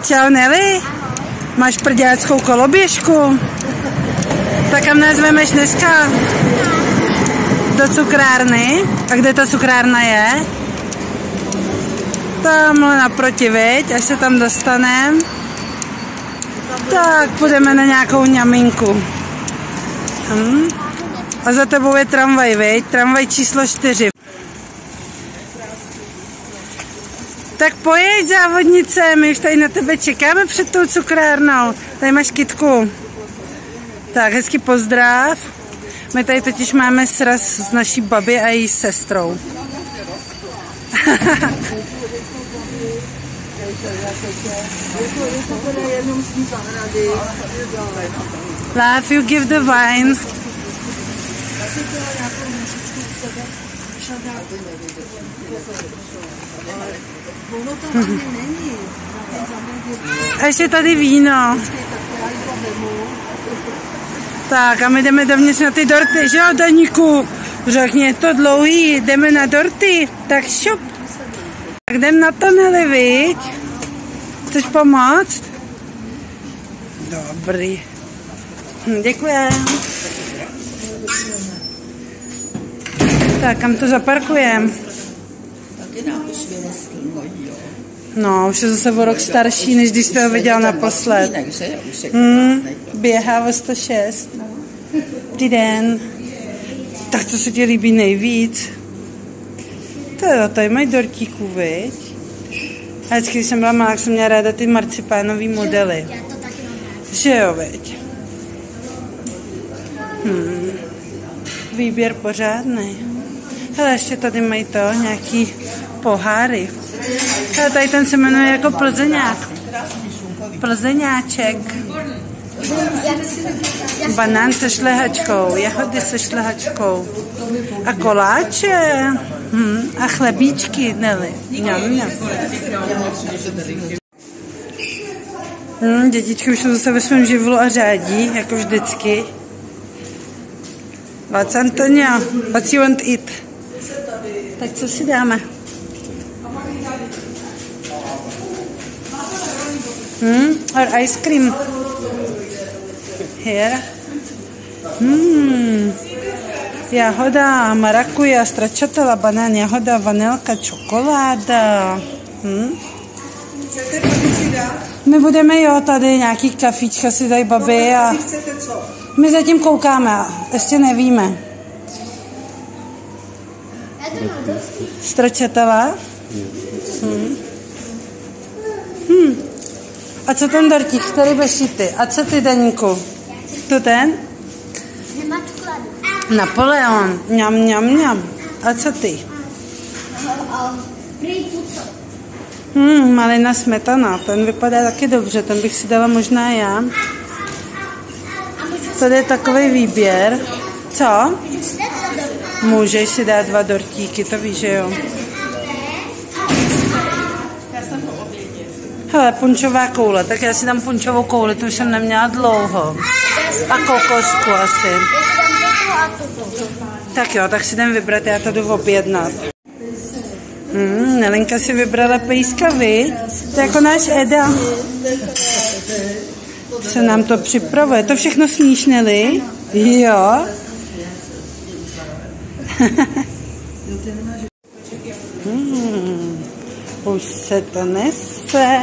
Čau Nelly, máš prděleckou koloběžku? Tak kam nás vemeš dneska? Do cukrárny. A kde ta cukrárna je? Tamhle naproti, viď? Až se tam dostaneme, tak půjdeme na nějakou ňaminku. A za tebou je tramvaj, viď? Tramvaj číslo 4. Tak pojeď, závodnice, my už tady na tebe čekáme před tou cukrárnou. Tady máš kytku. Tak, hezky pozdrav. My tady totiž máme sraz s naší babi a její sestrou. Love, you give the wine. A ještě tady víno. Tak a my jdeme dovnitř na ty dorty, že jo, Daníku? Řekni, je to dlouhý, jdeme na dorty, tak šup. Tak jdem na to, Nelly, viď? Chceš pomoct? Dobrý. Děkujem. Tak, kam to zaparkujeme? No, už je zase o rok starší, než když jste ho viděl naposled. Běhá o 106. Dobrý den. Tak co se ti líbí nejvíc? Tady mají dortíků, viď? A vždycky, když jsem byla malá, jsem měla ráda ty marcipánový modely. Že jo, viď? Výběr pořádný. Hele, ještě tady mají to, nějaký poháry. Hele, tady ten se jmenuje jako plzeňák. Plzeňáček. Banán se šlehačkou, jahody se šlehačkou. A koláče. A chlebíčky, Nelly. Dětičky už jsou zase ve svém živlu a řádí, jako vždycky. What's Antonia? What you want to eat? Tak co si dáme? Or ice cream. Here. Jahoda, marakuja, stracciatella, banán, jahoda, vanilka, čokoláda. My budeme, jo, tady nějaký kafíčka si dají babi a my zatím koukáme, ještě nevíme. Stracciatella? A co ten dortík, který bešity? A co ty, Daníku? To ten? Napoleon. Mňam. A co ty? Malina smetana, ten vypadá taky dobře, ten bych si dala možná já. Tady je takový výběr. Co? Můžeš si dát 2 dortíky, to víš, že jo? Hele, punčová koule, tak já si dám punčovou kouli, to už jsem neměla dlouho. A kokosku asi. Tak jo, tak si jdem vybrat, já to jdu objednat. Nelenka si vybrala pejska, viď? To je jako náš Eda. Se nám to připravuje. To všechno sníš, Nelly? Jo. Už se to nese.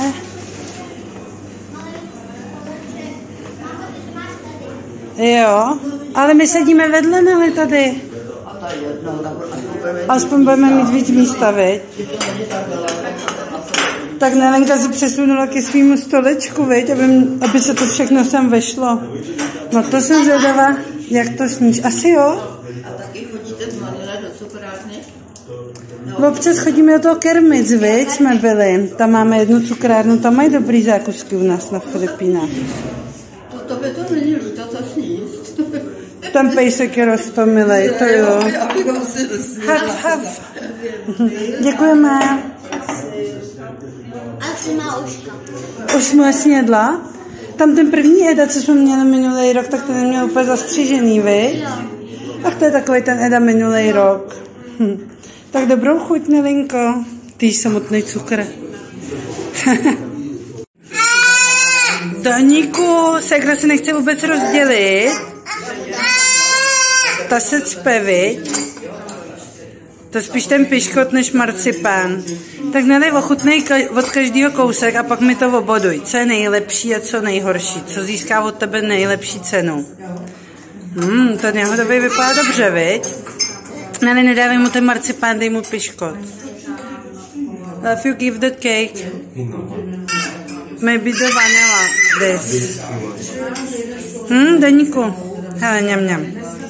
Jo, ale my sedíme vedle, Nelly, tady. Aspoň budeme mít víc místa, viď? Tak Nelenka se přesunula ke svýmu stolečku, viď? Aby se to všechno sem vešlo. No to jsem zvědavá, jak to sníš. Asi jo? A taky chodíte z Manile do cukrárny? Občas chodíme do toho Kermic, viď? Jsme byli. Tam máme jednu cukrárnu, tam mají dobrý zákusky u nás na Filipínách. To by to není líto, to sníst. Ten pejsek je roztomilej, to jo. Hav. Děkujeme. A si má uška. Už jsme snědla? Tam ten první Eda, co jsme měli minulý rok, tak ten neměl úplně zastřížený, viď? Tak to je takový ten Eda minulý rok. Tak dobrou chuť, Nelinko. Ty samotný cukr. Daníku, ségra si nechce vůbec rozdělit. Ta se cpe, viď? To je spíš ten piškot než marcipán. Tak nedej ochutnej od každého kousek a pak mi to oboduj. Co je nejlepší a co nejhorší. Co získá od tebe nejlepší cenu. Ten jahodový vypadá dobře, viď? Ale nedávej mu ten marcipán, dej mu piškot. Love you give the cake. Maybe the vanilla. This. Daníku. Hele, ňam.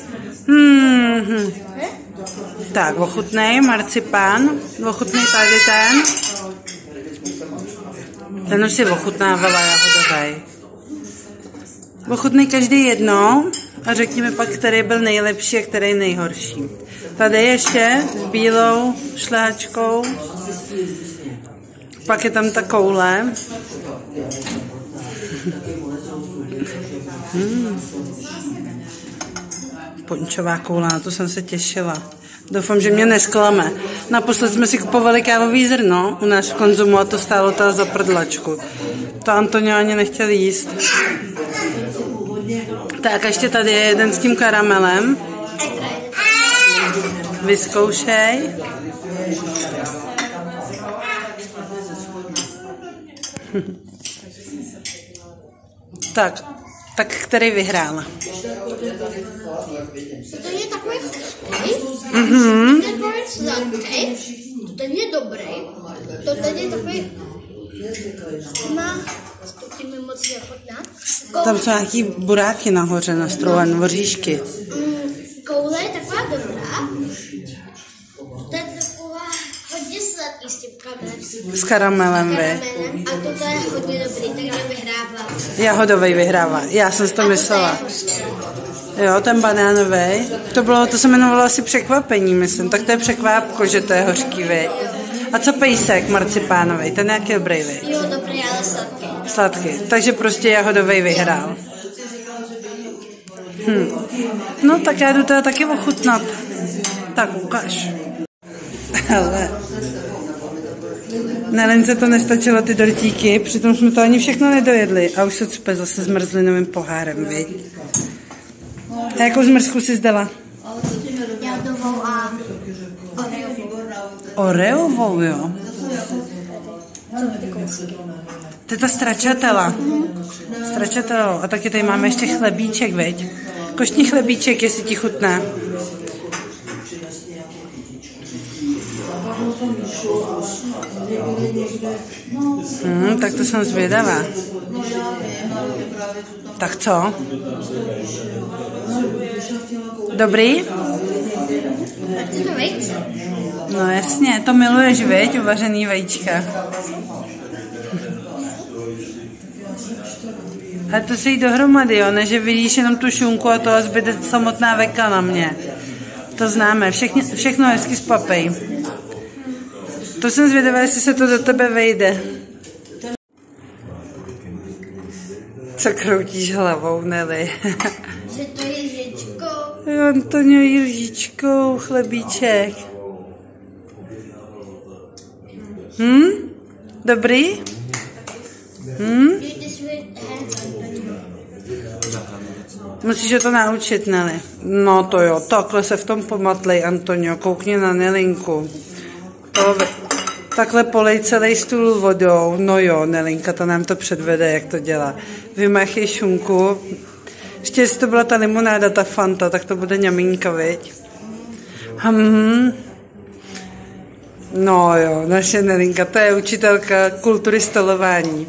Tak, ochutnej marcipán. Ochutnej tady ten. Ten už si ochutnávala jahodovej. Ochutnej každý jednou a řekni mi pak, který byl nejlepší a který nejhorší. Tady ještě s bílou šlehačkou. Pak je tam ta koule. Pončová koule, na to jsem se těšila. Doufám, že mě nesklame. Naposled jsme si kupovali kávový zrno u nás v Konzumu a to stálo ta za prdlačku. To Antonio ani nechtěl jíst. Tak ještě tady je jeden s tím karamelem. Vyzkoušej. Tak který vyhrál? To je takový chutný, to je takový sladký, ten je dobrý, to tady je takový, ty mi moc nechutná. Tam jsou nějaký buráky nahoře nastrouhané, voříšky. Koule je taková dobrá, to je taková hodně sladký s tím karamelem. S karamelem, vy. A to je hodně dobrý, takže vyhrává. Jahodovej vyhrává, já jsem si to myslela. Jo, ten banánový. To se jmenovalo asi překvapení, myslím. Tak to je překvápko, že to je hořký, vy. A co pejsek marcipánový? Ten nějaký dobrý, vy? Jo, dobrý, ale sladký. Sladký. Takže prostě jahodový vyhrál. No, tak já jdu teda taky ochutnat. Tak, ukáž. Hele. Nelince to nestačilo ty dortíky, přitom jsme to ani všechno nedojedli. A už se cpe zase s mrzlinovým pohárem, viď? A jakou zmrzku jsi zdala? Jadovou a oreovou. Oreovou, jo? To je ta stracciatella. Stracciatella. A taky tady máme ještě chlebíček, viď? Koštní chlebíček, jestli ti chutná. Tak to jsem zvědavá. Tak co? Dobrý? No jasně, to miluješ, viď? Uvařený vajíčka. A to si jí dohromady, jo? Ne, že vidíš jenom tu šunku a to a zbyde samotná veka na mě. To známe, všechno hezky spapej. To jsem zvědavá, jestli se to do tebe vejde. Co kroutíš hlavou, Nelly? Že to je lžičkou. Jo, Antonio jí lžičkou chlebíček. Dobrý? Musíš ho to naučit, Nelly. No to jo, takhle se v tom pomatlej, Antonio. Koukni na Nelinku. Takhle polej celý stůl vodou. No jo, Nelinka, to nám to předvede, jak to dělá. Vymáchej šunku. Ještě jestli to byla ta limonáda, ta Fanta, tak to bude ňamínka, viď? No jo, naše Nelinka, to je učitelka kultury stolování.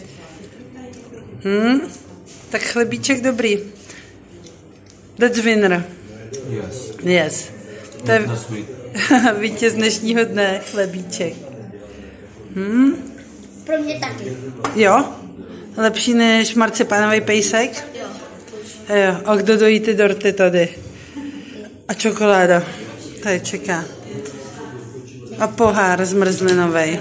Tak chlebíček dobrý. That's winner. Yes. To je vítěz dnešního dne, chlebíček. Pro mě taky. Jo? Lepší než marcipánový pejsek? Jo. A kdo dojí ty dorty tady? A čokoláda. Tady čeká. A pohár zmrzlinovej.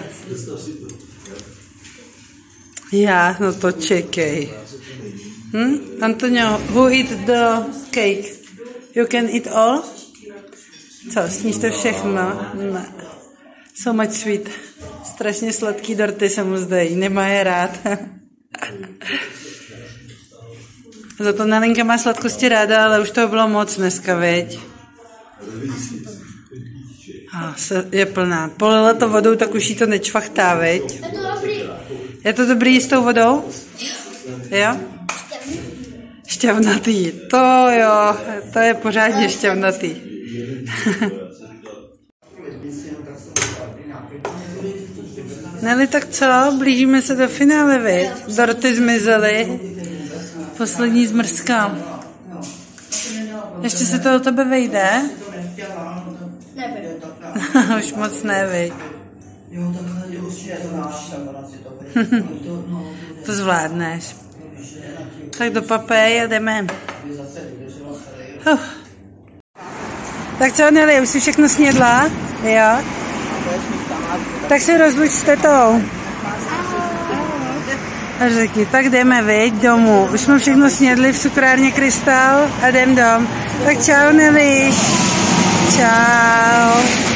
Já, no to čekej. Antonio, who eat the cake? You can eat all? Co, sníšte všechno? Ne. So much sweet. Strašně sladký dorty se mu zdají, nemá je rád. Za to Nelinka má sladkosti ráda, ale už toho bylo moc dneska, viď? Je plná. Polila to vodou, tak už jí to nečvachtá, viď? Je to dobrý. Je to dobrý s tou vodou? Jo? Šťavnatý. To jo, to je pořádně šťavnatý. Neli, tak co? Blížíme se do finále, viď? Dorty zmizely. Poslední zmrzka. Ještě se to o tebe vejde? Nevím. Už moc neviď. To zvládneš. Tak do papej a jdeme. Tak co, Neli, už jsi všechno snědla? Jo? Tak se rozluč s tetou. A řekni, tak jdeme, viď, domů. Už jsme všechno snědli v cukrárně Krystal a jdem dom. Tak čau, Neli. Čau.